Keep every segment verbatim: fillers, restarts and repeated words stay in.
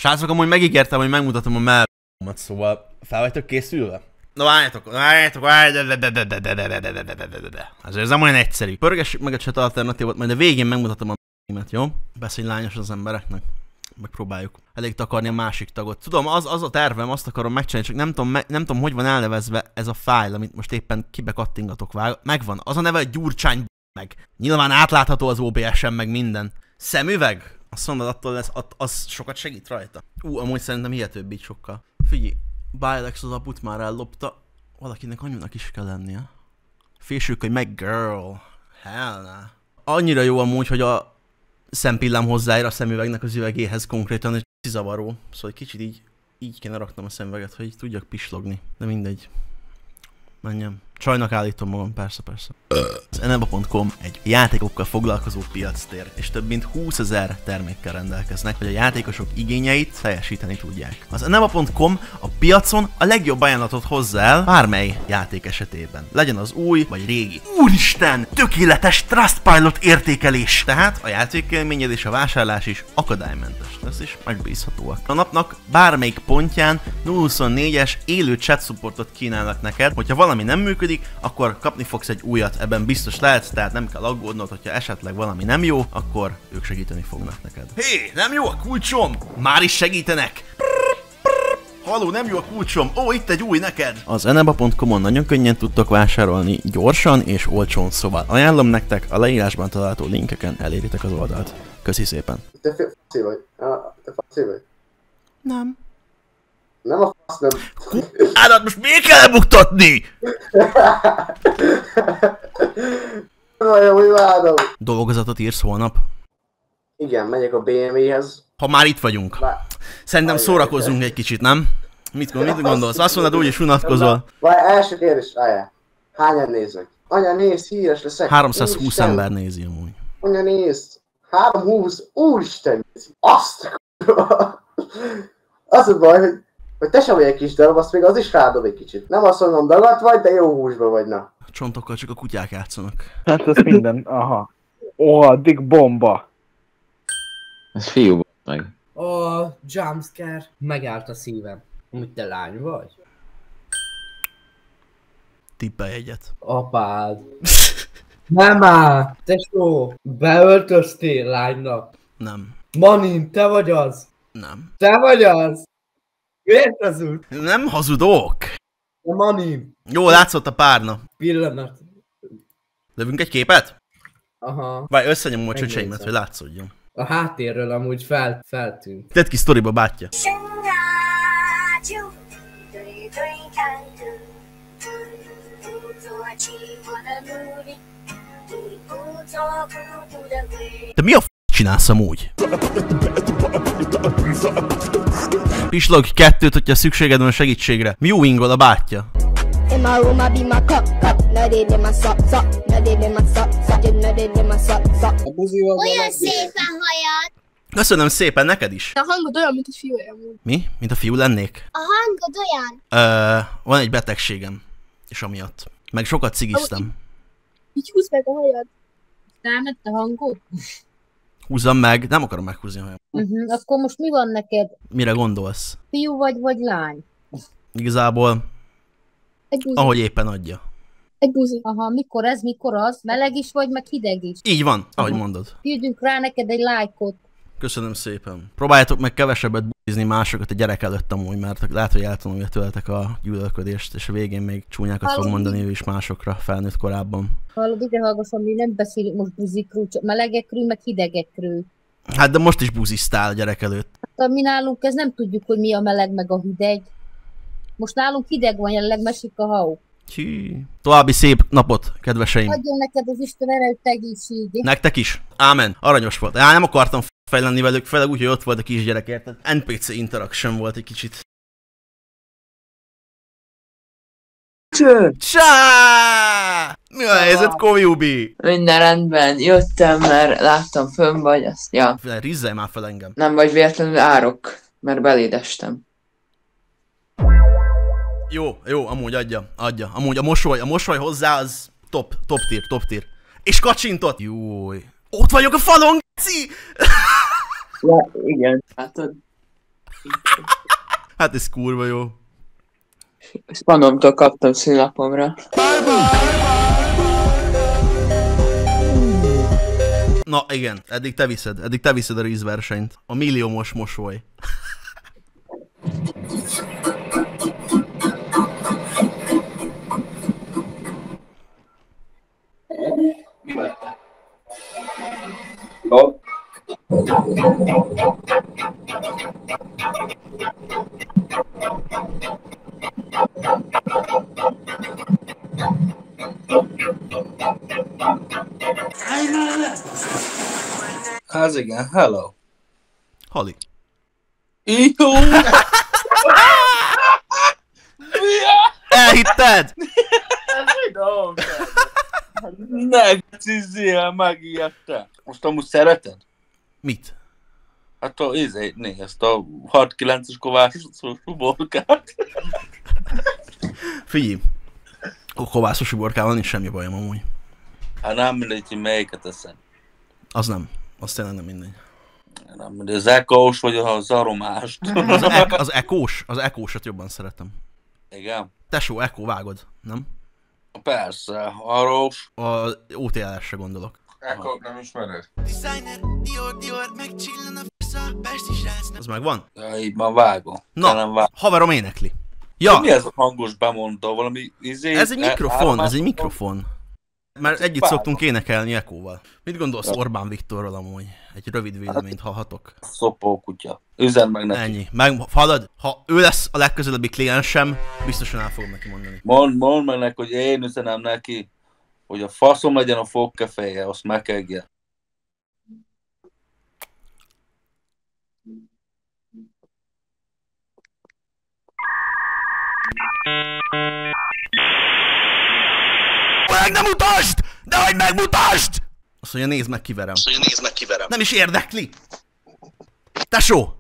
Srácok, amúgy megígértem, hogy megmutatom a mellemet, szóval fel vagytok készülve? Na várjátok, várjátok, várjátok, azért ez nem olyan egyszerű. Pörgessük meg a chat alternatívot, majd a végén megmutatom a m***et, jó? Beszélj lányos az embereknek. Megpróbáljuk elég takarni a másik tagot. Tudom, az, az a tervem, azt akarom megcsinálni, csak nem tudom, me, nem tudom, hogy van elnevezve ez a fájl, amit most éppen kibe kattingatok vág. Megvan. Az a neve, hogy Gyurcsány meg. Nyilván átlátható az o bé es-en, meg minden. Szemüveg? Azt mondod, attól lesz, att, az sokat segít rajta. Ú, amúgy szerintem hihetőbb így sokkal. Figyelj, Bilex az aput már ellopta. Valakinek anyunak is kell lennie. Fésük, hogy meg girl. Hell nah. Annyira jó amúgy, hogy a szempillám hozzáér a szemüvegnek az üvegéhez konkrétan, és zavaró. Szóval egy kicsit így, így kéne raknom a szemüveget, hogy így tudjak pislogni. De mindegy. Menjem. Csajnak állítom magam, persze, persze. Az eneba pont com egy játékokkal foglalkozó piactér, és több mint húszezer termékkel rendelkeznek, hogy a játékosok igényeit teljesíteni tudják. Az eneba pont com a piacon a legjobb ajánlatot hozza el bármely játék esetében. Legyen az új vagy régi. Úristen! Tökéletes Trustpilot értékelés! Tehát a játékélményed és a vásárlás is akadálymentes lesz, és megbízhatóak. A napnak bármelyik pontján nulla huszonnégyes élő chat supportot kínálnak neked, hogyha valami nem működik, akkor kapni fogsz egy újat, ebben biztos lehetsz, tehát nem kell aggódnod, hogyha esetleg valami nem jó, akkor ők segíteni fognak neked. Hé, nem jó a kulcsom? Már is segítenek! Halló, nem jó a kulcsom? Ó, itt egy új neked! Az eneba pont com-on nagyon könnyen tudtok vásárolni, gyorsan és olcsón, szóval ajánlom nektek, a leírásban található linkeken eléritek az oldalt. Köszi szépen! Te f***i vagy? Te f***i vagy? Nem. Nem a fasz, nem. Állat, most miért kell elbuktatni? Nagyon imádom. Dolgozatot írsz holnap? Igen, megyek a bé em vé-hez. Ha már itt vagyunk. Szerintem szórakozzunk egy kicsit, nem? Mit, mit gondolsz? Azt mondod, úgyis unatkozol. Vagy első kérdés, álljál. Hányan néznek? Anya, nézd, híres leszek. háromszázhúsz Úristen. ember nézi amúgy. Anya, nézd. háromszázhúsz. Úristen nézi. Azt a Az a baj, hogy, hogy te sem vagy egy kis darab, azt még az is rádob egy kicsit. Nem azt mondom, dagadt vagy, de jó húsba vagy, na. A csontokkal csak a kutyák játszanak. Hát ez minden, aha. Ó, addig bomba. Ez fiú meg. A jumpscare megállt a szívem. Úgy te lány vagy? Tippelj egyet. Apád. Nem áll! Tesó! Beöltöztél lánynak. Nem. Manin, te vagy az? Nem. Te vagy az? Miért az út? Nem hazudok. De Manin. Jó, látszott a párna. Pillanat. Lövünk egy képet? Aha. Vagy összenyomom a Megnézem. csöcseimet, hogy látszódjon. A háttérről amúgy fel, feltűnt. Tedd ki sztoriba, bátyja. Te mi a f*** csinálsz amúgy? Pislog kettőt, hogyha szükséged van a segítségre. Mewingol a bátyja. Olyan szépen hajad! Köszönöm szépen, neked is. A hangod olyan, mint a fiú amúgy. Mi? Mint a fiú lennék? A hangod olyan. Ö, van egy betegségem. És amiatt. Meg sokat cigiztem. Így húzd meg a hajad. Rámett a hangod? Húzzam meg, nem akarom meghúzni a hajam. Uh-huh. Akkor most mi van neked? Mire gondolsz? Fiú vagy, vagy lány? Igazából, Egy buzi. ahogy éppen adja. Egy buzi. Aha, mikor ez, mikor az? Meleg is vagy, meg hideg is? Így van, ahogy Aha. mondod. Küldünk rá neked egy lájkot. Köszönöm szépen. Próbáljátok meg kevesebbet bulizni másokat a gyerek előtt amúgy, mert lehet, hogy eltanulja tőletek a gyűlölködést, és a végén még csúnyákat fog Hallod, mondani ő is másokra felnőtt korában. Hallod, ide hallgassam, mi nem beszélünk most buzikről, csak melegekről, meg hidegekről. Hát de most is buziztál a gyerek előtt. Hát mi nálunk ez nem tudjuk, hogy mi a meleg meg a hideg. Most nálunk hideg van, jelenleg mesik a hau. Hű. További szép napot, kedveseim. Adjon neked az Isten erőt, egészséget. Nektek is. Ámen. Aranyos volt. Á, nem akartam fejlenni velük, főleg úgy, hogy ott volt a kisgyerek, érted? en pé cé interaction volt egy kicsit. Cső! Csá! Mi a helyzet, Koviubi? Minden rendben, jöttem, mert láttam fönn vagy, azt, ja. Rizzelj már fel engem. Nem vagy véletlenül árok, mert beléd estem. Jó, jó, amúgy adja, adja. Amúgy a mosoly, a mosoly hozzá az top, top tier, top tier. És kacsintott! Júj. Ott vagyok a falon, geci! Ja, igen. Látod? Hát ez kurva jó. Spanomtól kaptam színlapomra. Na igen, eddig te viszed, eddig te viszed a rízversenyt. A milliómos mosoly. No. Az igen, hello. Hali. Jó! Elhitted? Ne cizzél, megijedte. Most amúgy szereted? Mit? Hát a izé, né, ezt a hat kilences kovászos uborkát. Figyelj. A kovászos uborkával nincs semmi bajom amúgy. Hát nem mindegy, hogy melyiket eszed. Az nem. Az tényleg nem mindegy. Nem mindegy, az ekós vagy az aromást. Az, e- az ekós, az ekósat jobban szeretem. Igen? Tesó, ekó vágod, nem? Persze, arról. A o té el es-re gondolok. Ekót nem ismered? Az megvan? Ja, így már vágom. Na, nem vágom. haverom énekli. Ja, Mi ez a hangos bemondó? Valami izé... ez egy mikrofon, ez egy állomás- mikrofon. Mert Hát együtt vágom. szoktunk énekelni ekóval. Mit gondolsz Orbán Viktorról amúgy? Egy rövid véleményt hallhatok. Szopó kutya. Üzen meg neki. Ennyi. Meg, hallod? Ha ő lesz a legközelebbi kliensem, biztosan el fogom neki mondani. Mondd mond meg neki, hogy én üzenem neki, hogy a faszom legyen a fogkefeje, azt megegje. Meg nem mutasd! De hogy megmutasd! Azt mondja, nézd meg, kiverem. Azt mondja, nézd meg, kiverem. Nem is érdekli! Tesó!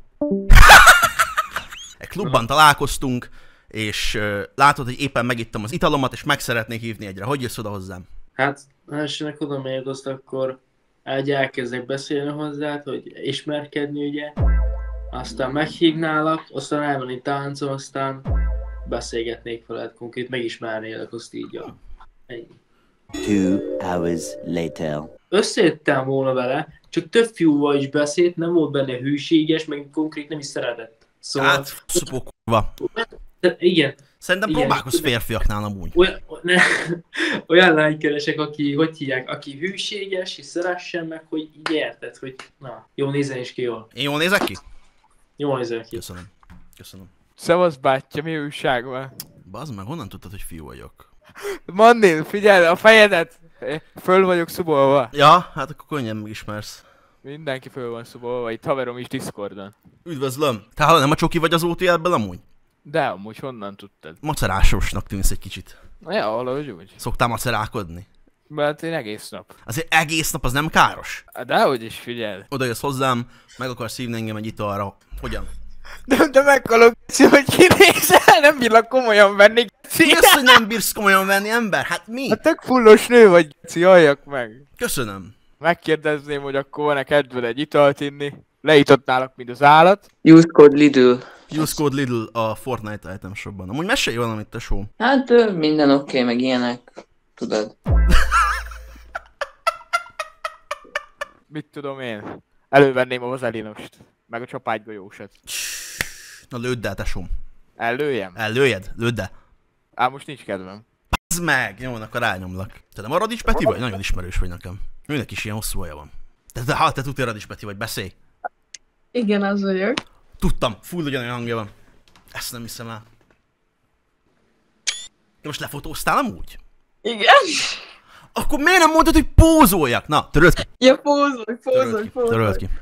Egy klubban találkoztunk, és uh, látod, hogy éppen megittem az italomat, és meg szeretnék hívni egyre. Hogy jössz oda hozzám? Hát, ha esetleg oda mérdozt, akkor egy elkezdek beszélni hozzád, hogy ismerkedni, ugye. Aztán meghívnálak, aztán elmenni táncol, aztán beszélgetnék veled konkrét, megismernélek, azt így, ja. Ennyi. Two hours later. Összejöttem volna vele, csak több fiúval is beszélt, nem volt benne hűséges, meg konkrét nem is szeretett. Szóval... Hát, szupó kurva. De, igen. Szerintem igen. próbálkozz férfiaknál amúgy. Olyan, ne, olyan lány keresek, aki, hogy hívják, aki hűséges, és szeressen meg, hogy így érted, hogy na, jó nézzen is ki jól. Én jól nézek ki? Jól nézek ki. Köszönöm. Köszönöm. Szevasz bátyja, mi újság van? Bazd meg, honnan tudtad, hogy fiú vagyok? Mandil, figyelj, a fejedet! Föl vagyok szubolva. Ja, hát akkor könnyen megismersz. Mindenki föl van szubolva, itt haverom is Discordon. Üdvözlöm. Te hallod, nem a csoki vagy az o té el-ből amúgy? De amúgy honnan tudtad? Macerásosnak tűnsz egy kicsit. Na ja, valahogy úgy. Szoktál macerálkodni? Mert én egész nap. Azért egész nap az nem káros? Dehogy is, figyelj. Oda jössz hozzám, meg akarsz hívni engem egy italra. Hogyan? De, de meghalok, hogy kinézel, nem bírlak komolyan venni. Mi az, hogy nem bírsz komolyan venni, ember? Hát mi? Hát tök fullos nő vagy, Geci, halljak meg. Köszönöm. Megkérdezném, hogy akkor van-e kedved egy italt inni. Leítottnálak, mint az állat. Use code Lidl. Use code Lidl a Fortnite item shopban. Amúgy mesélj valamit, tesó. Hát ö, minden oké, okay, meg ilyenek. Tudod. Mit tudom én? Elővenném a vazelinost. Meg a csapágygolyósat. Na lődd el, tesóm. Ellőjem? Ellőjed? Lődd el. Á, most nincs kedvem. Ez meg! Jó, akkor rányomlak. Te nem a Radics Peti vagy? Nagyon ismerős vagy nekem. Őnek is ilyen hosszú haja van. Te, te, ha, te tudja Radics Peti vagy, beszélj. Igen, az vagyok. Tudtam, full ugyanolyan hangja van. Ezt nem hiszem el. Te most lefotóztál amúgy? Igen. Akkor miért nem mondtad, hogy pózoljak? Na, töröld ki. Ja, pózolj, Töröld pózolj, ki. pózolj. Töröld ki.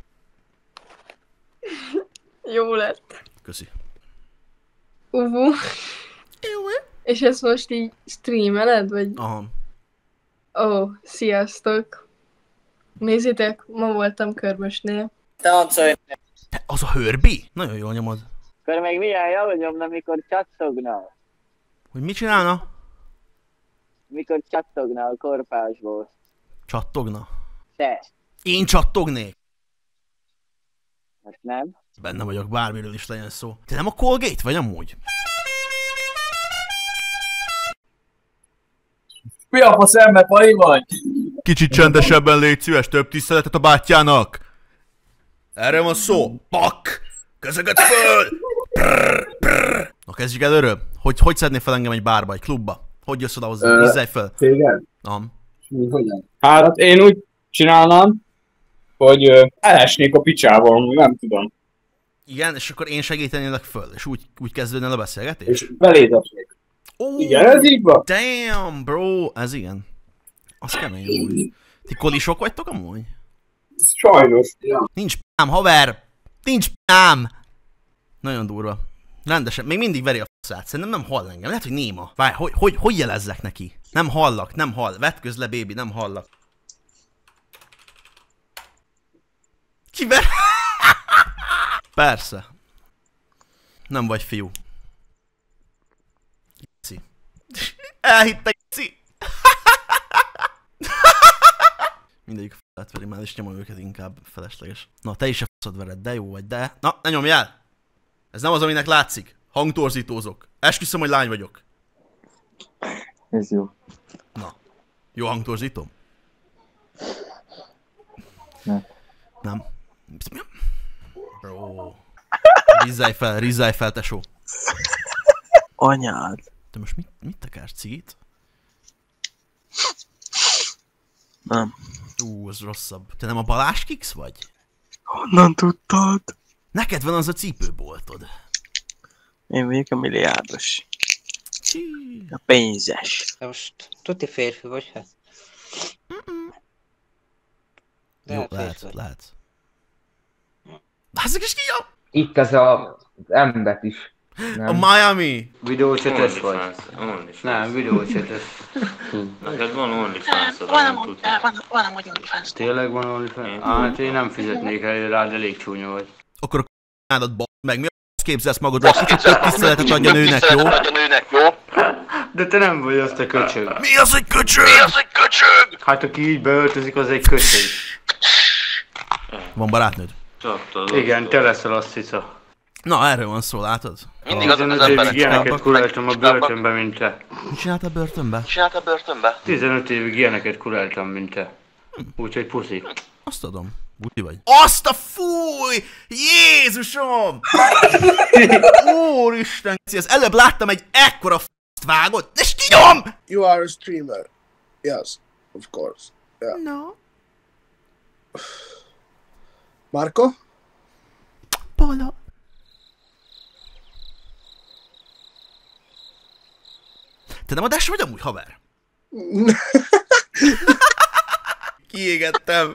Jó lett. Köszi. Uvu. Jó. És ezt most így streameled, vagy? Aha. Ó, oh, sziasztok. Nézzétek, ma voltam Körmösnél. Táncolj! Te, az a Hörbi? Nagyon jól nyomod. Akkor még milyen jól nyomna, mikor csattogna. Hogy mit csinálna? Mikor csattogna a korpásból. Csattogna? Te. Én csattognék? Hát nem. Benne vagyok, bármiről is legyen szó. Te nem a Colgate vagy amúgy? Mi a fasz ember, Pali vagy? Kicsit csendesebben légy szíves, több tiszteletet a bátyjának! Erre van szó! Pak! Közeget föl! Prrr, prrr. Na kezdjük előről. Hogy, hogy szednél fel engem egy bárba, egy klubba? Hogy jössz oda hozzá? Hízzelj fel! Téged? Am. Hát én úgy csinálnám, hogy ö, elesnék a picsával, nem tudom. Igen, és akkor én segítenélek föl, és úgy, úgy kezdődne a beszélgetés? És beléd adnék. Oh, igen, ez így van. Damn, bro, ez igen. Az kemény úgy. Ti kolisok vagytok amúgy? Sajnos, ja. Nincs p***ám, haver! Nincs p***ám! Nagyon durva. Rendesen, még mindig veri a f***át, szerintem nem hall engem, lehet, hogy néma. Várj, hogy, hogy, hogy jelezzek neki? Nem hallak, nem hall. Vetközz le, baby, nem hallak. Kiver? Persze. Nem vagy fiú. Gici. Elhitte, gici. Mindegyik f***át veri már, és nyomom őket inkább felesleges. Na, te is a f***od vered, de jó vagy, de... Na, ne nyomj el! Ez nem az, aminek látszik. Hangtorzítózok. Esküszöm, hogy lány vagyok. Ez jó. Na. Jó hangtorzítom? Nem. Nem. Bro. Rizzelj fel, rizzelj fel, tesó. Anyád. Te most mit, mit tekersz, cigit? Nem. Ú, az rosszabb. Te nem a Balázs Kix vagy? Honnan tudtad? Neked van az a cipőboltod. Én vagyok a milliárdos. A pénzes. De most tuti férfi vagy, hát? De jó, lehet, lehet. Bázzak is ki jó? Itt az a embert is. Nem. A Miami! Videócsetes vagy? Nem, videócsetes. Neked van OnlyFans-od? Van, van amúgy OnlyFans. Tényleg van OnlyFans? Hát én nem fizetnék el rád, elég csúnya vagy. Akkor a k***nádat b***d meg, mi a képzelsz magadra? Kicsit több tiszteletet adja nőnek, jó? De te nem vagy azt a köcsög. Mi az egy köcsög? Mi az egy köcsög? Hát aki így beöltözik, az egy köcsög. Van barátnőd? Igen, te leszel, azt hiszem. Na, erről van szó, látod? Mindig azok az emberek. Ilyeneket kuráltam a börtönbe, mint te. Mit csináltál börtönbe? Csináltál börtönbe? tizenöt évig ilyeneket kuráltam, mint te. Úgyhogy puszi. Azt adom. Buti vagy. Azt a fúj! Jézusom! Úristen! Az előbb láttam egy ekkora f***t vágott, és kinyom! You are a streamer. Yes, of course. Yeah. No. Marco? Polo. Te nem adás vagy amúgy, haver? Kiégettem.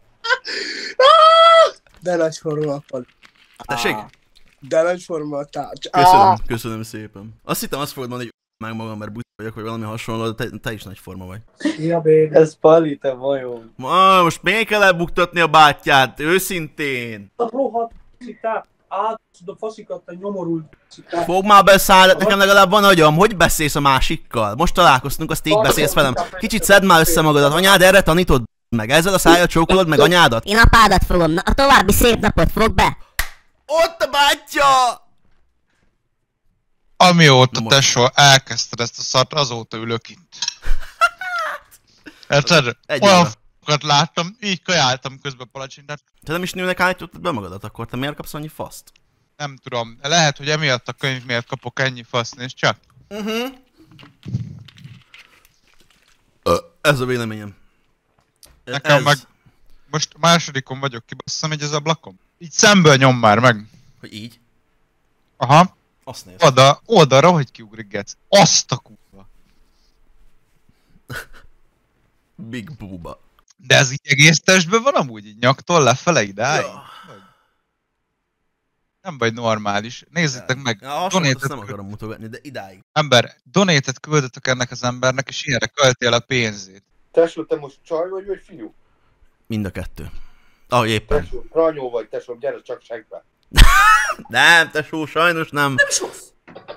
De nagy forma van. Tessék? De nagy forma tárgy. Köszönöm, köszönöm szépen. Azt hittem, azt fogod mondani, hogy meg magam, mert busz vagyok, vagy valami hasonló, de te, te is nagy forma vagy. Szia, baby. Ez Pali, te majom. Ma, most még kell elbuktatni a bátyját, őszintén. A rohadt citát, átszod a faszikat, a nyomorult citát. Fogd már be szállát, nekem legalább van agyam, hogy beszélsz a másikkal? Most találkoztunk, azt így beszélsz velem. Kicsit szedd már össze magadat, anyád erre tanítod meg, ezzel a szájjal csókolod meg anyádat? Én apádat fogom, na a további szép napot, fog be! Ott a bátyja! Amióta tesó elkezdted ezt a szart, azóta ülök itt. Érted? Olyan f***okat láttam, így kajáltam közben palacsintát. Te nem is nőnek állítottad be magadat, akkor te miért kapsz annyi faszt? Nem tudom, lehet, hogy emiatt a könyv miért kapok ennyi faszt, nézd csak. Uh-huh. Ez a véleményem. Nekem ez... meg most másodikon vagyok, kibasszam így az ablakom. Így szemből nyom már meg. Hogy így? Aha. Azt nézd. Oda, oldalra, hogy kiugrik, gec. Azt a kurva. Big booba. De ez így egész testben van amúgy, így nyaktól lefele idáig? Ja. Nem vagy normális. Nézzétek meg. Ja, donétet nem akarom mutogatni, de idáig. Ember, donétet küldötök ennek az embernek, és ilyenre költél a pénzét. Tesó, te most csaj vagy, vagy fiú? Mind a kettő. Ah, éppen. Tesó, ranyó vagy, tesó, gyere csak segbe. Nem, tesó, sajnos nem. Nem sosz.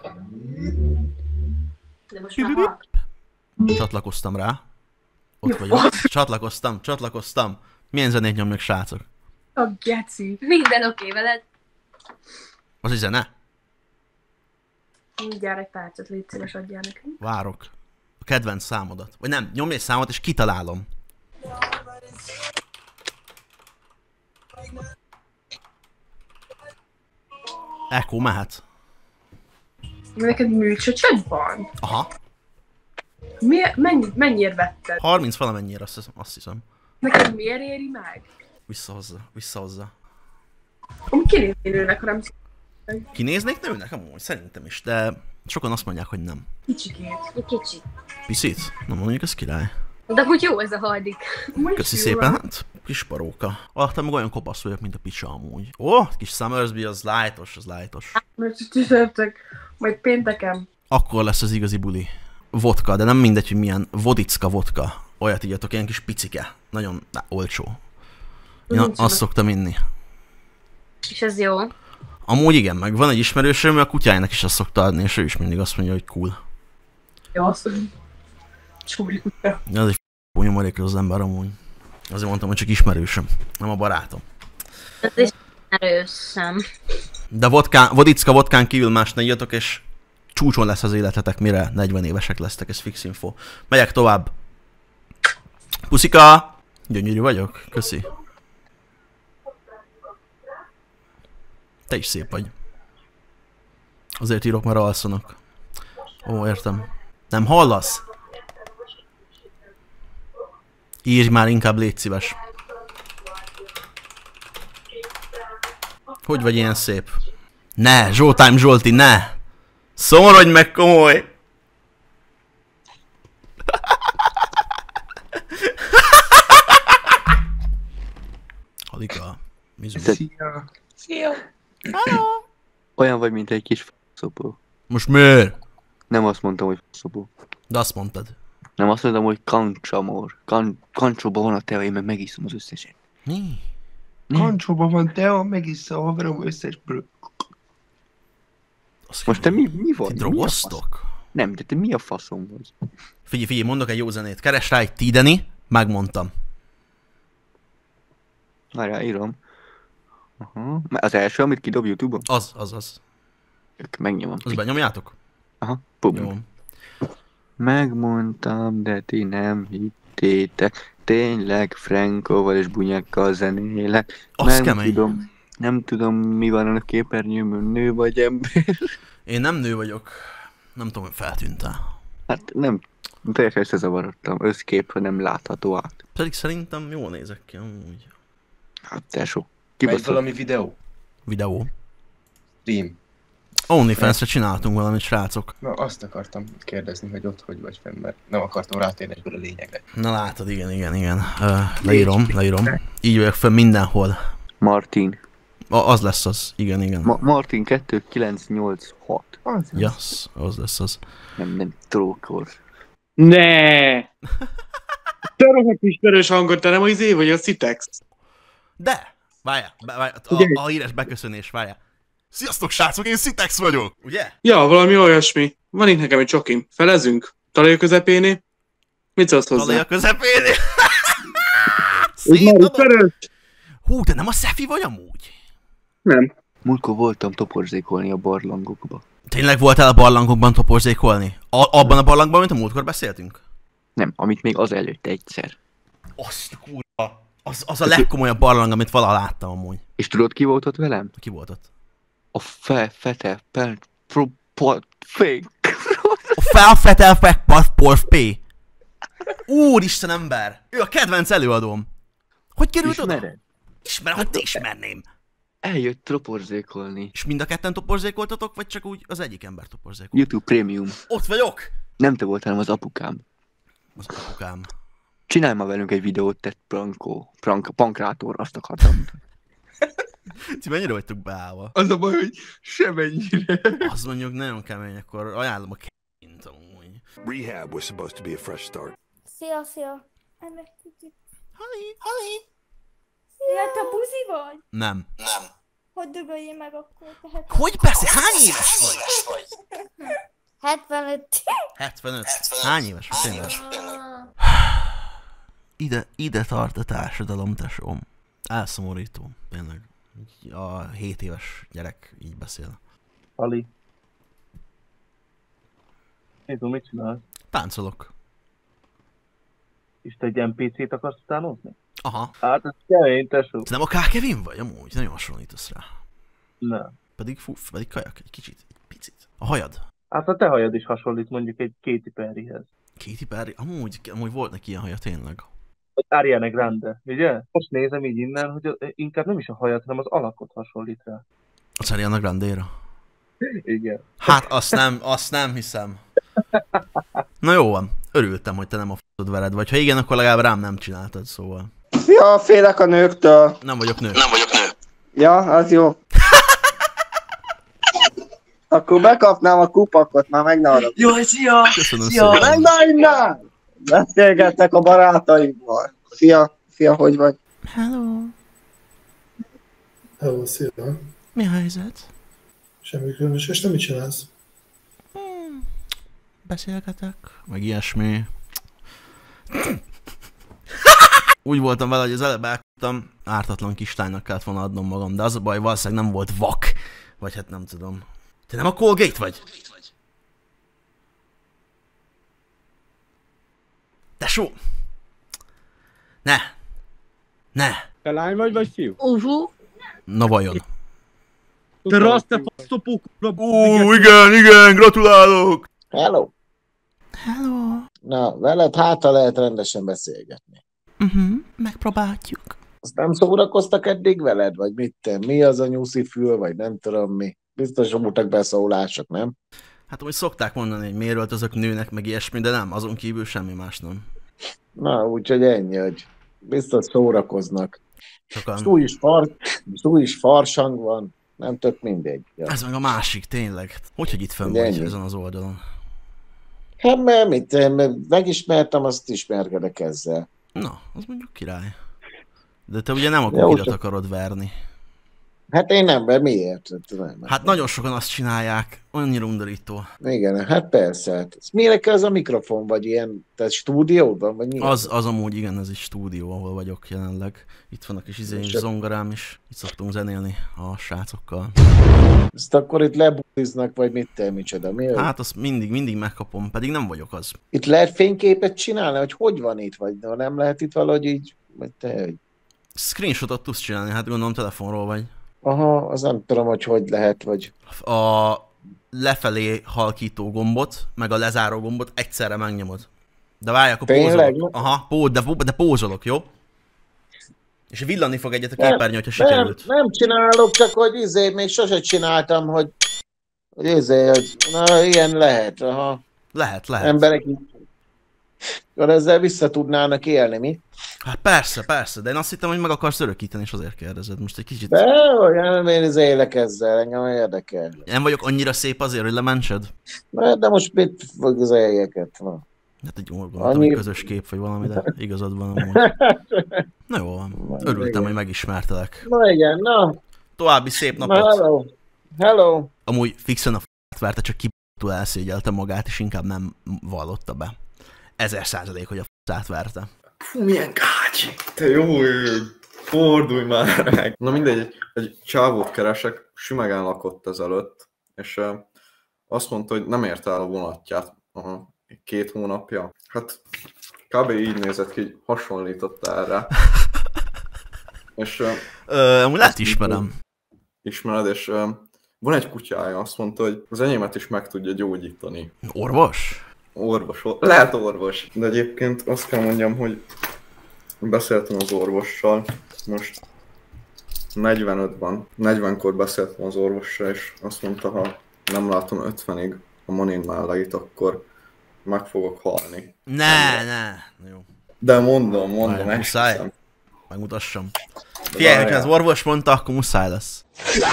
De most már hallg. Csatlakoztam rá. Ott vagyok. Csatlakoztam, csatlakoztam. Milyen zenét nyomnak, srácok? A geci. Minden oké veled? Az egy zene? Mindjárt egy percet, légy szíves, adjál nekünk. Várok. A kedvenc számodat. Vagy nem, nyomj egy számot és kitalálom. Echo mehet. Neked műcsöcsöd van? Aha. Mi, mennyi, mennyiért vetted? harminc valamennyire, azt hiszem. Azt hiszem. Neked miért éri meg? Visszahozza, visszahozza. Amúgy kinézni nőnek, ha nem... Kinéznék nőnek? Amúgy szerintem is, de sokan azt mondják, hogy nem. Kicsikét. Kicsi. Picit? Nem mondjuk, ez király. De hogy jó ez a hardik. Köszi szépen, hát kis paróka. Alapvetően meg olyan kopasz vagyok, mint a picsa amúgy. Ó, kis Summersby, az lightos, az lightos. Mert csütörtök, majd pénteken. Akkor lesz az igazi buli. Vodka, de nem mindegy, hogy milyen vodicka vodka. Olyat igyatok, ilyen kis picike. Nagyon na, olcsó. Én a- azt szoktam inni. És ez jó. Amúgy igen, meg van egy ismerősöm, a kutyájának is azt szokta adni, és ő is mindig azt mondja, hogy cool. Jó, azt mondom. Csúri kutya. Ja, az egy f***ó nyomorék az ember amúgy. Azért mondtam, hogy csak ismerősöm, nem a barátom. Ez is erőszem. De vodkán, vodicka vodkán kívül más ne írjatok, és csúcson lesz az életetek, mire negyven évesek lesztek, ez fix info. Megyek tovább. Puszika! Gyönyörű vagyok, köszi. Te is szép vagy. Azért írok, mert alszanak. Ó, értem. Nem hallasz? Írj már inkább, légy szíves. Hogy vagy ilyen szép? Ne, Zsoltám Zsolti, ne! Szomorodj meg, komoly! Halika, Mizu. Szia! Szia! Hello! Olyan vagy, mint egy kis szopó. Most miért? Nem azt mondtam, hogy szopó. De azt mondtad. Nem azt mondtam, hogy kancsamor. Kan kancsóban van a tea, én meg megiszom az összeset. Mi? Kancsóban van tea, megiszza a haverom összes bro. Most te mi, mi vagy? Ti drogoztok? Nem, de te mi a faszom vagy? Figyelj, figyelj, mondok egy jó zenét. Keres rá egy Tideni, megmondtam. Várjál, írom. Aha. Az első, amit kidob YouTube-on? Az, az, az. Megnyomom. Az benyomjátok? Aha, pum. Jó. Megmondtam, de ti nem hittétek. Tényleg Frankoval és Bunyákkal zenélek. Az nem kemény. tudom, nem tudom, mi van a képernyőmön, nő vagy ember. Én nem nő vagyok. Nem tudom, hogy feltűntem. Hát nem, teljesen összezavarodtam. Összkép, ha nem látható át. Pedig szerintem jól nézek ki, amúgy. Hát tesó. Megy Kibaszott. valami videó? Videó. Stream. OnlyFans-re csináltunk valamit, srácok. Na, azt akartam kérdezni, hogy ott hogy vagy fenn, mert nem akartam rátérni egyből a lényegre. Na látod, igen, igen, igen. Uh, leírom, leírom. Így vagyok fenn mindenhol. Martin. A, az lesz az, igen, igen. Ma Martin kettő kilenc nyolc hat. Yes, az lesz az. Nem, nem, trókor. Ne! Te rohadt ismerős hangot, te nem az izé vagy a Citex? De! Várjál, várjál, a, a híres beköszönés, várjál. Sziasztok, srácok, én Citex vagyok, ugye? Ja, valami olyasmi. Van itt nekem egy csokim. Felezünk? Talaj közepéné? Mit szólsz hozzá? Talaj a közepéné? Szétadom! Hú, de nem a Szefi vagy amúgy? Nem. Múltkor voltam toporzékolni a barlangokba. Tényleg voltál a barlangokban toporzékolni? A, abban a barlangban, mint a múltkor beszéltünk? Nem, amit még az előtt egyszer. Azt a kurva. Az, az a legkomolyabb barlang, amit valaha láttam amúgy. És tudod, ki volt ott velem? Ki volt ott? A fe, fete, pel, pro, pot, fék. A felfetel fek, pat, porf, p. Úristen ember! Ő a kedvenc előadóm. Hogy került oda? Ismered? Ismerem, hogy te ismerném. Eljött toporzékolni. És mind a ketten toporzékoltatok, vagy csak úgy az egyik ember toporzékolt? YouTube Premium. Ott vagyok! Nem te voltál, hanem az apukám. Az apukám. Csinálj már velünk egy videót, te prankó. Prank, pankrátor, azt akartam. Ti mennyire vagytok beállva? Az a baj, hogy semennyire. Az mondjuk nagyon kemény, akkor ajánlom a k***int amúgy. Rehab was supposed to be a fresh start. Szia, szia. Ennek kicsit. Hali, Hali. Szia, te buzi vagy? Nem. Nem. Hogy dögöljél meg akkor? Tehát... Hogy beszél? Hány éves vagy? hetvenöt. hetvenöt. Hány éves vagy tényleg? Ide, ide tart a társadalom, tesóm. Elszomorító, tényleg. A hét éves gyerek így beszél. Ali. Nézzük, mit csinálsz? Táncolok. És te egy en pé cét akarsz utánozni? Aha. Hát ez kemény, tesó. Nem a K. Kevin vagy? Amúgy nagyon hasonlítasz rá. Nem. Pedig fuff, pedig kajak egy kicsit, egy picit. A hajad. Hát a te hajad is hasonlít mondjuk egy Katy Perryhez. Katy Perry? Amúgy, amúgy volt neki ilyen haja tényleg. Vagy Ariana Grande, ugye? Most nézem így innen, hogy inkább nem is a hajat, hanem az alakot hasonlít rá. Az Ariana Grande-ra? Igen. Hát azt nem, azt nem hiszem. Na jó van, örültem, hogy te nem a f***od vered, vagy ha igen, akkor legalább rám nem csináltad, szóval. Ja, félek a nőktől. Nem vagyok nő. Nem vagyok nő. Ja, az jó. Akkor bekapnám a kupakot, már meg ne arra. Jó, szia! Köszönöm Szia! szépen. Meg ne innen! Beszélgettek a barátaimmal. Fia, fia, hogy vagy? Hello. Hello, szia. Mi a helyzet? Semmi különös, és te mit csinálsz? Hmm. Beszélgetek, meg ilyesmi. Úgy voltam vele, hogy az előbb elkaptam, ártatlan kislánynak kellett volna adnom magam, de az a baj, valószínűleg nem volt vak. Vagy hát nem tudom. Te nem a Colgate vagy? Tesó! Ne! Ne! Te lány vagy, vagy fiú? Uh-huh. Na vajon? Te rasz, te faszopók! Ó, igen, igen, gratulálok! Hello. Hello. Na, veled hátra lehet rendesen beszélgetni. Uh-huh, megpróbáljuk. Azt nem szórakoztak eddig veled, vagy mit te? Mi az a nyuszi fül, vagy nem tudom mi? Biztos voltak beszólások, nem? Hát úgy szokták mondani, hogy miért öltözök nőnek, meg ilyesmi, de nem, azon kívül semmi más nem. Na, úgyhogy ennyi, hogy biztos szórakoznak. Sokan. Szó is, far... Szó is farsang van, nem tök mindegy. Ja. Ez meg a másik, tényleg. Hogyhogy itt fönn vagy ezen az oldalon? Hát mert mit, én megismertem, azt ismerkedek ezzel. Na, az mondjuk király. De te ugye nem a Jó, kukidat csak- akarod verni. Hát én nem, mert miért? Nem, Hát nagyon sokan azt csinálják, annyira undorító. Igen, hát persze. Hát. Miért kell ez a mikrofon, vagy ilyen, tehát stúdióban, vagy mi? Az, az amúgy igen, ez egy stúdió, ahol vagyok jelenleg. Itt vannak is izé, és zongorám is. Itt szoktunk zenélni a srácokkal. Ezt akkor itt lebudiznak, vagy mit te, micsoda? Mi? Hát azt mindig, mindig megkapom, pedig nem vagyok az. Itt lehet fényképet csinálni, hogy hogy van itt, vagy no, nem lehet itt valahogy így, vagy te, hogy... Screenshotot tudsz csinálni, hát gondolom telefonról vagy. Aha, az nem tudom, hogy hogy lehet, vagy... A lefelé halkító gombot, meg a lezáró gombot egyszerre megnyomod. De várj, akkor Tényleg? pózolok. Aha, pó, de, de pózolok, jó? És villani fog egyet a Nem, képernyő, hogyha nem, sikerült. nem csinálok, csak hogy izé, még sose csináltam, hogy... Hogy izé, hogy... Na, ilyen lehet, aha. Lehet, lehet. Emberek így... Akkor ezzel vissza tudnának élni, mi? Hát persze, persze, de én azt hittem, hogy meg akarsz örökíteni, és azért kérdezed. Most egy kicsit... De, olyan, én izé élek ezzel, engem érdekel. Nem vagyok annyira szép azért, hogy lementsed? Na, de most mit fog az eljeket? Na. Hát egy gondoltam, Annyi- hogy közös kép vagy valami, de igazad van amúgy. Na jó van, örültem, igen. hogy megismertelek. Na igen, na. További szép Na, napot! hello. Hello. Amúgy fixen a f***t verte, csak kibútul elszégyelte magát, és inkább nem vallotta be. Ezer százalék, hogy a f***át verte. Fú, milyen kács! Te jó ég! Fordulj már meg! Na mindegy, egy, egy csávót keresek, Sümegen lakott ezelőtt, és uh, azt mondta, hogy nem ért el a vonatját uh, két hónapja. Hát kb. Így nézett ki, hogy hasonlított erre. És uh, Ö, amúgy lehet ismerem. Ismered, és uh, van egy kutyája, azt mondta, hogy az enyémet is meg tudja gyógyítani. Orvos? Orvos, or- lehet orvos. De egyébként azt kell mondjam, hogy beszéltem az orvossal, most negyvenöt van, negyvenkor beszéltem az orvossal, és azt mondta, ha nem látom ötvenig a manin melleit, akkor meg fogok halni. Ne, ne. Jó. De mondom, mondom, Várj, muszáj. esküszöm. Megmutassam. Figyelj, hogyha az orvos mondta, akkor muszáj lesz.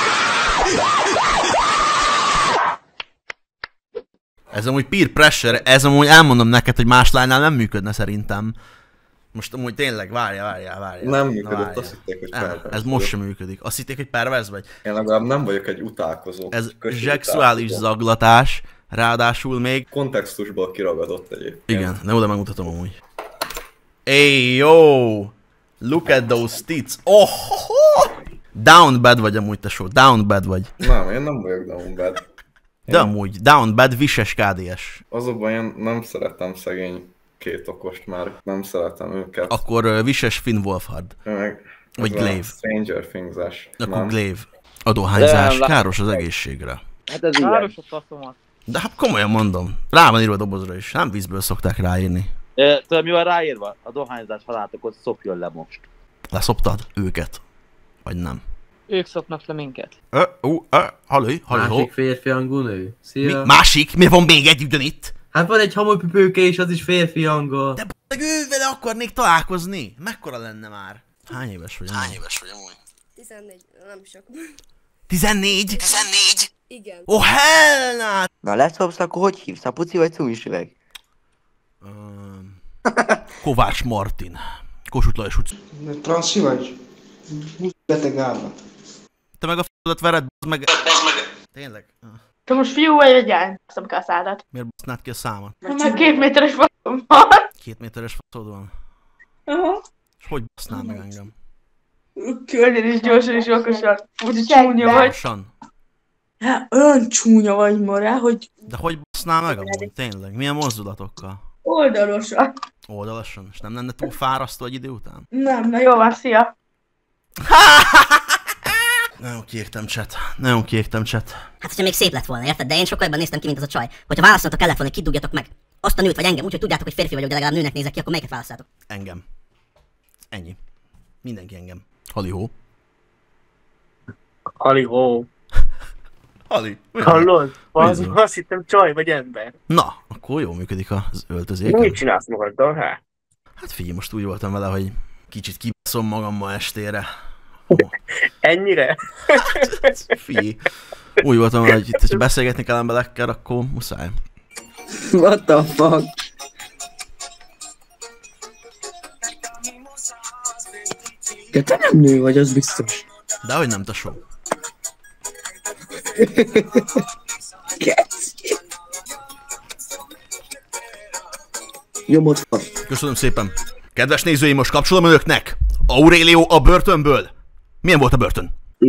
Ez amúgy peer pressure, ez amúgy elmondom neked, hogy más lánynál nem működne szerintem. Most amúgy tényleg, várjál, várjál, várjál. Nem Na, működött, várjál. azt hitték, hogy Nem, pervers ez most vagyok. sem működik. Azt hitték, hogy pervers vagy? Én legalább nem vagyok egy utálkozó. Ez Köszi szexuális utálkozó. zaklatás, ráadásul még... Kontextusból kiragadott egyébként. Igen, de oda megmutatom amúgy. Hey, yo! Look at those tits! Oh, ho, ho! Down bad vagy amúgy, tesó. Down bad vagy. Nem, én nem vagyok down bad. De amúgy, down bad, vises ká dé es. Az a baj, én nem szeretem szegény két okost már. Nem szeretem őket. Akkor uh, vises Finn Wolfhard. Meg vagy Glaive. Stranger Things-es. Akkor nem? Glaive. Adóhányzás, káros az egészségre. Hát ez káros a faszomat. De hát komolyan mondom. Rá van írva a dobozra is. Nem vízből szokták ráírni. E, tudod mi van ráírva? A dohányzás haláltakor szopjon le most. Leszoptad őket? Vagy nem? Ők szopnak le minket. Ö, ó, ö, halé, halé, Másik férfi hangú nő. Szia. Mi? Másik? Miért van még egy ugyanitt? Hát van egy hamupipőke és az is férfi hangol. De b***g ővele akarnék találkozni. Mekkora lenne már? Hány éves vagy? Hány éves vagy amúgy? tizennégy, nem sok. tizennégy? tizennégy? Igen. Oh hell nah! Na leszopsz, akkor hogy hívsz? Apuci vagy cumis üveg? Um, Kovács Martin. Kossuth Lajos utca. Transzi vagy? Beteg állat. Te meg a f***odat vered, bazd meg... Tényleg? Te most fiú vagy egy lány? Baszom ki a szádat. Miért basznád ki a számat? Mert két méteres faszom van. Két méteres faszod van? Aha. És hogy basznád meg engem? Könnyen is, gyorsan és okosan. Úgy csúnya vagy. Gyorsan? Hát olyan csúnya vagy ma rá, hogy De hogy basznál meg amúgy? Tényleg? Milyen mozdulatokkal? oldalosan. Oldalasan? És nem lenne túl fárasztó egy idő után? Nem, na jó van, szia. Nagyon kiégtem, chat. Nagyon kiégtem, chat. Hát, hogyha még szép lett volna, érted? De én sokkal jobban néztem ki, mint az a csaj. Hogyha választhatok kellett volna, hogy kit dugjatok meg. Azt a nőt vagy engem, úgyhogy tudjátok, hogy férfi vagyok, de legalább nőnek nézek ki, akkor melyiket választhatok? Engem. Ennyi. Mindenki engem. Halihó. Halihó. Hali. Hallod? Az, azt hittem csaj vagy ember. Na, akkor jól működik az öltözék. Mit csinálsz magaddal, hát? Hát figyelj, most úgy voltam vele, hogy kicsit kibaszom magam ma estére. Ennyire? Hát, figyelj. Úgy voltam vele, hogy itt, hogyha beszélgetni kell emberekkel, akkor muszáj. What the fuck? Ja, te nem nő vagy, az biztos. Dehogy nem, tesó. Nyomod fel. Köszönöm szépen. Kedves nézőim, most kapcsolom önöknek Aurelio a börtönből. Milyen volt a börtön?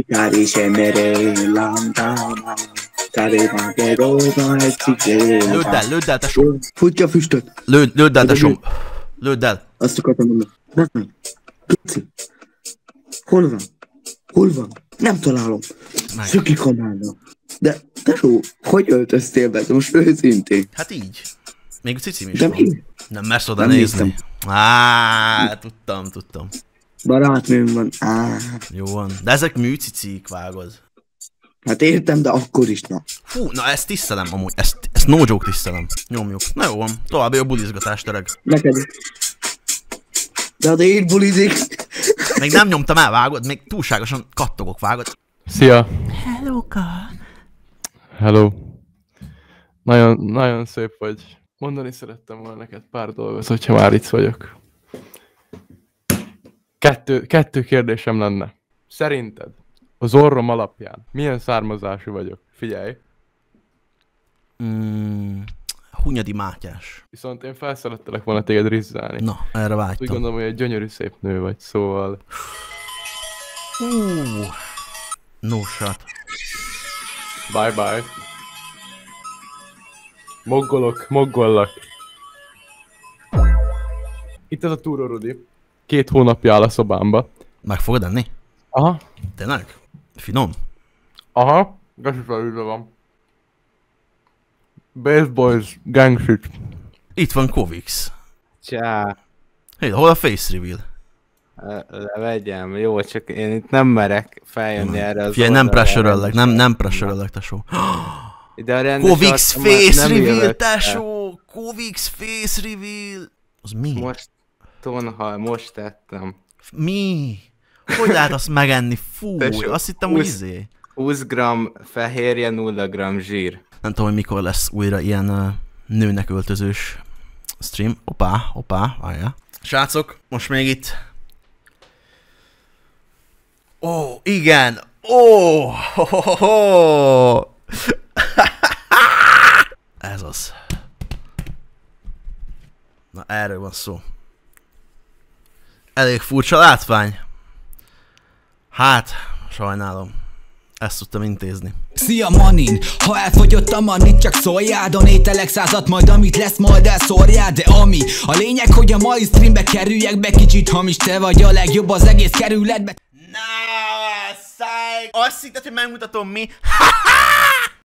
Lődd el, lődd el, tesó. Futja a füstöt. Lőd, lődd el, tesó. Lődd el. Azt akartam mondani. Nem. Pici. Hol van? Hol van? Nem találom. Szöki kamállal. De, tesó, hogy öltöztél be? Most őszintén. Hát így. Még cicim is De van. mi? Nem mersz oda Nem nézni. néztem. Á, tudtam, tudtam. Barátnőm van. Á. Jó van. De ezek műcicik, vágod. Hát értem, de akkor is, na. Fú, na ezt tisztelem amúgy. Ezt, ezt no joke tisztelem. Nyomjuk. Na jó van. További a bulizgatást, öreg. Neked. De hát én bulizik. Még nem nyomtam el, vágod? Még túlságosan kattogok, vágod? Szia! Hello-ka! Hello! Nagyon, nagyon szép vagy. Mondani szerettem volna neked pár dolgot, hogyha már itt vagyok. Kettő, kettő kérdésem lenne. Szerinted az orrom alapján milyen származású vagyok? Figyelj! Mm, Hunyadi Mátyás. Viszont én felszerettelek volna téged rizzelni. Na, erre vágytam. Úgy gondolom, hogy egy gyönyörű szép nő vagy, szóval... Uh, no shot. Bye bye. Moggolok, moggollak. Itt ez a túró, Rudi. Két hónapja áll a szobámba. Meg fogod enni? Aha. Tényleg? Finom? Aha. Gasi felülve van. Base Boys, gang shit. Itt van Kovix. Csá. Hé, hol a face reveal? Levegyem, jó, csak én itt nem merek feljönni erre az Figyelj, nem pressure-öllek, nem, nem pressure-öllek, tesó. De a rendes Kovix arcom már face nem reveal, jövök tesó! Kovix face reveal! Az mi? Most, tonhal, most tettem. Mi? Hogy lehet azt megenni? Fú, Tesó, azt hittem, hogy húsz izé. húsz gramm fehérje, nulla gramm zsír. Nem tudom, hogy mikor lesz újra ilyen uh, nőnek öltözős stream. Opá, opá, várjál. Srácok, most még itt. Ó, oh, igen! Ó! Oh, ho, ho, ho, ho. Ez az. Na, erről van szó. Elég furcsa látvány. Hát, Sajnálom. Ezt tudtam intézni. Szia Manin, ha elfogyott a manit, csak szóljál, donételek százat, majd amit lesz, majd elszórjál, de ami a lényeg, hogy a mai streambe kerüljek be, kicsit hamis, te vagy a legjobb az egész kerületbe. Na, száj! Azt hitted, hogy megmutatom mi?